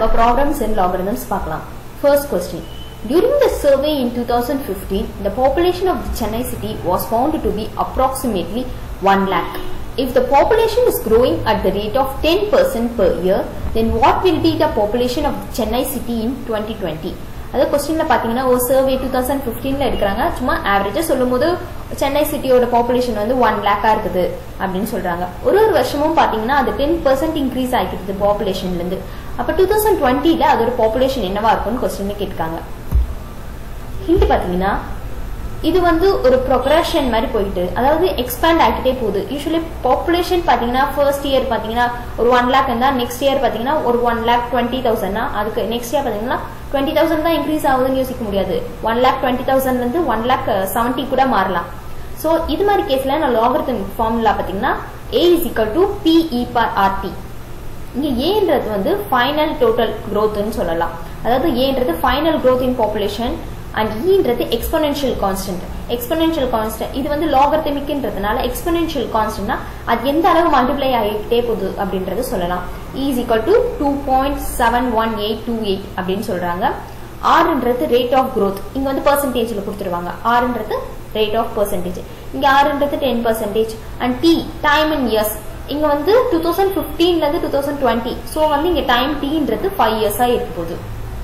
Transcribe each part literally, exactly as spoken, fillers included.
நம்ம problems and logarithms பார்க்கலாம். First question. During the survey in two thousand fifteen, the population of the Chennai city was found to be approximately one lakh. If the population is growing at the rate of ten percent per year, then what will be the population of Chennai city in twenty twenty? அது क्वेश्चनல பாத்தீங்கன்னா ஒரு survey two thousand fifteen ல எடுக்கறாங்க. சும்மா ஆவரேஜா சொல்லும்போது சென்னை சிட்டியோட population வந்து one lakh இருக்குது அப்படினு சொல்றாங்க. ஒரு ஒரு வருஷமும் பாத்தீங்கன்னா அது ten percent இன்கிரீஸ் ஆகிக்குது பாப்புலேஷன்ல இருந்து. அப்ப twenty twenty ல அதோட பாப்புலேஷன் என்னவா இருக்கும்னு क्वेश्चன்ல கேட்காங்க. ஹிண்ட் பாத்தீங்கன்னா இது வந்து ஒரு ப்ரோக்ரஷன் மாதிரி போயிட்டு அதாவது எக்ஸ்பேண்ட் ஆகிட்டே போகுது. யூசுவலி பாப்புலேஷன் பாத்தீங்கன்னா ஃபர்ஸ்ட் இயர் பாத்தீங்கன்னா ஒரு ஒன் லேக் இருந்தா நெக்ஸ்ட் இயர் பாத்தீங்கன்னா ஒரு ஒன் லேக் டுவெண்ட்டி தௌசண்ட்னா அதுக்கு நெக்ஸ்ட் இயர் பாத்தீங்கன்னா டுவெண்ட்டி தௌசண்ட் தான் இன்க்ரீஸ் ஆகுதுன்னு யோசிக்க முடியாது. ஒன் லேக் டுவெண்ட்டி தௌசண்ட்ல இருந்து ஒன் லேக் செவன்டி கூட மாறலாம். சோ இது மாதிரி கேஸ்ல நான் லாகரிதமிக் ஃபார்முலா பாத்தீங்கன்னா a is equal to p e per rt. இங்க a-ன்றது வந்து ஃபைனல் டோட்டல் growthன்னு சொல்லலாம். அதாவது a-ன்றது final growth in population and e-ன்றது exponential constant. exponential constant இது வந்து logarithmicன்றதுனால exponential constantனா அது எந்த அளவு மல்டிப்ளை ஆகிட்டே போகுது அப்படின்றது சொல்லலாம். e is equal to two point seven one eight two eight அப்படினு சொல்றாங்க. r-ன்றது rate of growth. இங்க வந்து percentageல கொடுத்துருவாங்க. r-ன்றது rate of percentage. இங்க r-ன்றது ten percent and t time in years. இங்க வந்து two thousand fifteen ல இருந்து two thousand twenty. சோ வந்து இங்க time t-ன்றது five years ஆ இருக்க போகுது.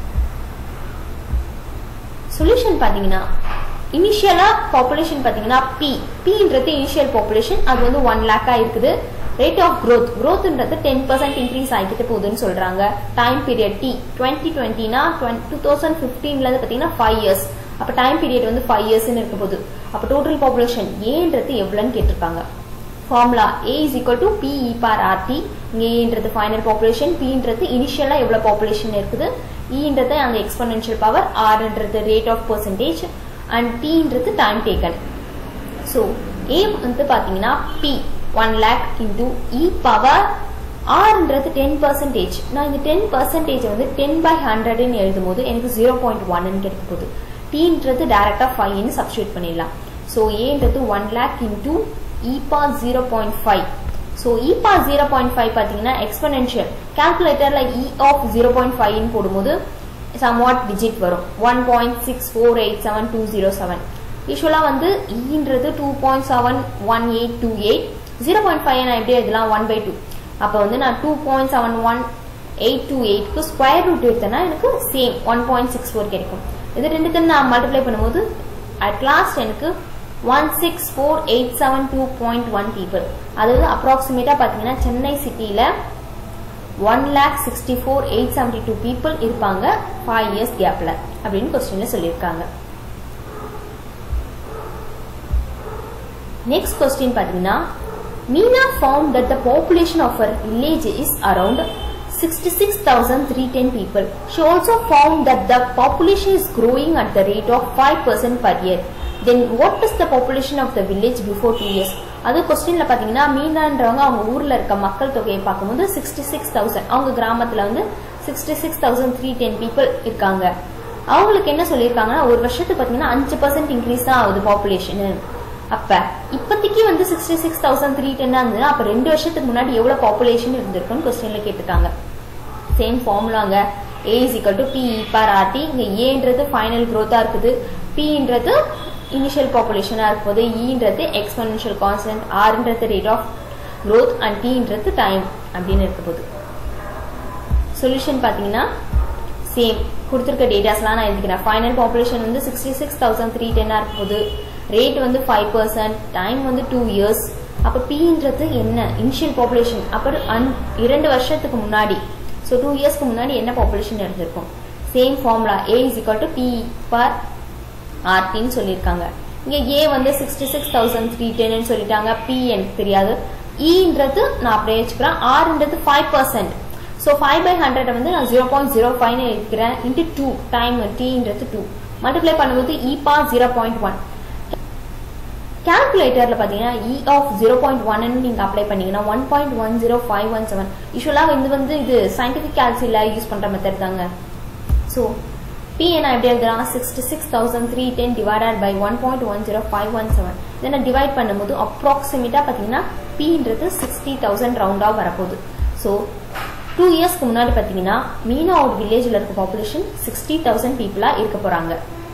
சொல்யூஷன் பாத்தீங்கன்னா இனிஷியலா பாப்புலேஷன் பாத்தீங்கன்னா p pன்றது இனிஷியல் பாப்புலேஷன் அது வந்து one lakh ஆ இருக்குது. ரேட் ஆஃப் growth growthன்றது ten percent இன்கிரீஸ் ஆகிட்டு போகுதுன்னு சொல்றாங்க. Time period t twenty twenty னா twenty fifteen ல இருந்து பாத்தீங்கன்னா five years. அப்ப டைம் பீரியட் வந்து five years ன்னு இருக்க போகுது. அப்ப டோட்டல் பாப்புலேஷன் a-ன்றது எவ்வளவுன்னு கேட்டிருக்காங்க. Formula a is equal to p e per rt. இங்க a-ன்றது ஃபைனல் பாப்புலேஷன், p-ன்றது இனிஷியலா எவ்வளவு பாப்புலேஷன் இருக்குது, e-ன்றது அந்த எக்ஸ்போனென்ஷியல் பவர், r-ன்றது ரேட் ஆஃப் பெர்சன்டேஜ் and t-ன்றது டைம் டேக்கன். சோ a வந்து பாத்தீங்கன்னா p one lakh into e power r-ன்றது ten percent. நான் இந்த ten percent வந்து ten by one hundred ன்னு எழுதும்போது எனக்கு zero point one ன்னு கிடைக்க போகுது. t-ன்றது டைரக்டா five ன்னு சப்ஸ்டிட்யூட் பண்ணிடலாம். சோ a-ன்றது one lakh into e power zero point five. So e power zero point five பாத்தீங்கன்னா எக்ஸ்போனென்ஷியல் கால்குலேட்டர்ல e of zero point five ன்னு போடும்போது somewhat digit வரும் one point six four eight seven two zero seven. யூசுவலா வந்து e-ன்றது two point seven one eight two eight. zero point five நான் எப்படி எழுதலாம் one by two. அப்ப வந்து நான் two point seven one eight two eight க்கு square root எடுத்தேன்னா எனக்கு same one point six four கிடைக்கும். இது ரெண்டுத்தையும் நான் மல்டிப்ளை பண்ணும்போது at last எனக்கு one six four eight seven two point one people. அதாவது அப்ராக்சிமேட்டா பாத்தீங்கன்னா சென்னை சிட்டில one lakh sixty-four thousand eight hundred seventy-two people இருப்பாங்க five years கேப்ல அப்படின்னு क्वेश्चनல சொல்லிருக்காங்க. Next question பாத்தீங்கன்னா Meena found that the population of her village is around sixty-six thousand three hundred ten people. She also found that the population is growing at the rate of five percent per year. Then what is the population of the village before two years? அது क्वेश्चनல பாத்தீங்கன்னா மீனான்றவங்க அவங்க ஊர்ல இருக்க மக்கள் தொகையை பார்க்கும்போது sixty-six thousand, அவங்க கிராமத்துல வந்து sixty-six thousand three hundred ten people இருக்காங்க. அவங்களுக்கு என்ன சொல்லிருக்காங்கன்னா ஒரு வருஷத்துக்கு பாத்தீங்கன்னா five percent இன்க்ரீஸ் தான் ஆகுது பாப்புலேஷன். அப்ப இப்போதைக்கு வந்து sixty-six thousand three hundred ten இருந்ததுன்னா அப்ப ரெண்டு வருஷத்துக்கு முன்னாடி எவ்வளவு பாப்புலேஷன் இருந்திருக்குன்னு क्वेश्चनல கேட்டிருக்காங்க. சேம் ஃபார்முலாங்க a is equal to p e per rt. இங்க a-ன்றது ஃபைனல் growth-ஆ இருக்குது, p-ன்றது இனிஷியல் பாப்புலேஷனா இருக்கும்போது e-ன்றது எக்ஸ்போனென்ஷியல் கான்ஸ்டன்ட், r-ன்றது ரேட் ஆஃப் growth and t-ன்றது டைம் அப்படின்னு இருக்கும்போது சொல்யூஷன் பாத்தீங்கன்னா சேம் கொடுத்திருக்க டேட்டாஸ்லாம் நான் எழுதிக்கிறேன். ஃபைனல் பாப்புலேஷன் வந்து sixty-six thousand three hundred ten ஆ இருக்கும்போது ரேட் வந்து five percent, டைம் வந்து two years. அப்ப p-ன்றது என்ன இனிஷியல் பாப்புலேஷன் அப்ப இரண்டு வருஷத்துக்கு முன்னாடி, சோ two இயர்ஸ்க்கு முன்னாடி என்ன பாப்புலேஷன் இருந்திருக்கும். Same formula a is equal to p per rt ன்னு சொல்லிருக்காங்க. இங்க a வந்து sixty-six thousand three hundred ten ன்னு சொல்லிட்டாங்க. p எனக்கு தெரியாது. e-ன்றது நான் அப்படியே வச்சுக்கிறேன். r-ன்றது five percent. So five by one hundred வந்து நான் zero point zero five ன்னு எழுதிக்கிறேன் into two. டைம் t-ன்றது two. மல்டிப்ளை பண்ணும்போது e power zero point one. கால்குலேட்டர்ல பாத்தீங்கன்னா e of zero point one ன்னு நீங்க அப்ளை பண்ணீங்கன்னா one point one zero five one seven. யூசுவலா இது வந்து இது சயின்டிபிக் கால்குலேட்டர்ல யூஸ் பண்ற மெத்தட் தாங்க. சோ p என்ன எப்படி எழுதலாம் sixty-six thousand three hundred ten divided by one point one zero five one seven. இத நான் டிவைட் பண்ணும்போது அப்ராக்ஸிமேட்டா பாத்தீங்கன்னா p ன்றது sixty thousand ரவுண்டா வரப்போகுது. சோ டூ இயர்ஸ்க்கு முன்னாடி பார்த்தீங்கன்னா மீனாவோட வில்லேஜில் இருக்க பாப்புலேஷன் சிக்ஸ்டி தௌசண்ட் பீப்புளா இருக்க போறாங்க.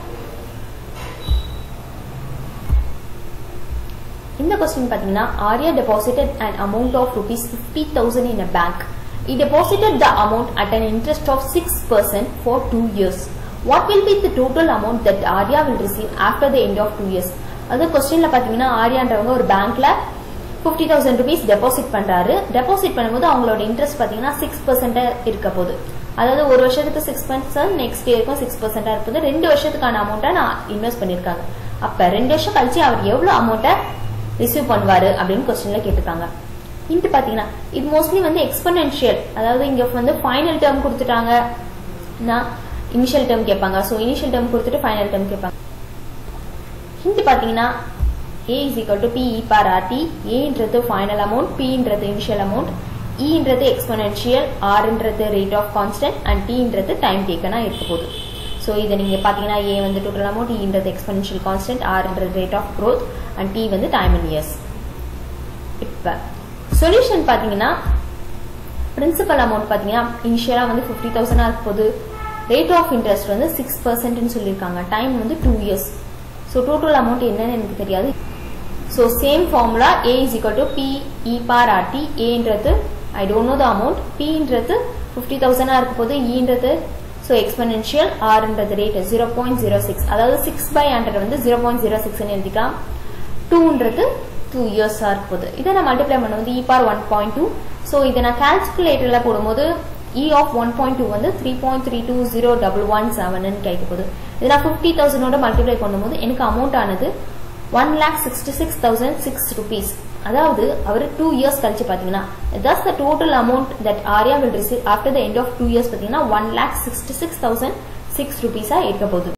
இந்த கொஸ்டின் பார்த்தீங்கன்னா Arya deposited an amount of rupees fifty thousand in a bank. He deposited the amount at an interest of six percent for two years. What will be the total amount that Arya will receive after the end of two years? அது கொஸ்டின்ல பார்த்தீங்கன்னா ஆர்யான்றவங்க ஒரு பேங்க்ல fifty thousand rupees deposit பண்றாரு. Deposit பண்ணும்போது அவங்களோட interest பாத்தீங்கன்னா சிக்ஸ் பர்சன்டா இருக்க போகுது. அதாவது ஒரு வருஷத்துக்கு சிக்ஸ் பர்சன்ட் நெக்ஸ்ட் இயருக்கும் சிக்ஸ் பர்சன்டா இருக்குது. ரெண்டு வருஷத்துக்கான அமௌண்ட்டை நான் இன்வெஸ்ட் பண்ணிருக்காங்க. அப்ப ரெண்டு வருஷம் கழிச்சு அவர் எவ்வளவு அமௌண்ட்டை ரிசீவ் பண்ணுவாரு அப்படின்னு கொஸ்டின்ல கேட்டிருக்காங்க. இன்ட்டு பாத்தீங்கன்னா இது மோஸ்ட்லி வந்து எக்ஸ்பெனன்ஷியல், அதாவது இங்க வந்து ஃபைனல் டேர்ம் கொடுத்துட்டாங்க, இனிஷியல் டேர்ம் கேட்பாங்க. ஸோ இனிஷியல் டேர்ம் கொடுத்துட்டு ஃபைனல் டேர்ம் கேட்பாங்க. இன்ட்டு பாத்தீங்கன்னா A is equal to P e power R T. A ன்றது final amount, P ன்றது initial amount, E ன்றது exponential, R ன்றது rate of constant and T ன்றது time taken இருக்க போகுது. So இதை நீங்க பாத்தீங்கன்னா A வந்து total amount, E ன்றது exponential constant, R ன்றது rate of growth and T வந்து time in years. இப்ப solution பாத்தீங்கன்னா principal amount பாத்தீங்கன்னா இனிஷியலா வந்து ஃபிஃப்டி தௌசண்ட் இருக்க போகுது. rate of interest வந்து சிக்ஸ் பர்சன்ட் சொல்லியிருக்காங்க. டைம் வந்து two years. So total amount என்னன்னு எனக்கு தெரியாது. So same formula, A is equal to P e power R T. A ன்றது I don't know the amount, P ன்றது ஃபிஃப்டி தௌசண்ட் இருக்க போது, E ன்றது so exponential, R ன்றது rate zero point zero six, அதாவது சிக்ஸ் by one hundred வந்து zero point zero six ன்னு எழுதிக்கலாம். டூ ன்றது டூ இயர்ஸ் இருக்க போது. இதை நான் மல்டிப்ளை பண்ணும்போது e power one point two. So இதை நான் கால்குலேட்டர்ல போடும்போது E of one point two வந்து three point three two zero one one seven ன்னு கிடைக்க போகுது. இதை நான் ஃபிஃப்டி தௌசண்டோட மல்டிப்ளை பண்ணும்போது எனக்கு அமௌண்ட் ஆனது one lakh sixty six thousand six rupees. அதாவது அவர் டூ இயர்ஸ் கழிச்சு பாத்தீங்கன்னா thus the total amount that Arya will receive after the end of two years பாத்தீங்கன்னா one lakh sixty six thousand six ருபீஸா இருக்க போகுது.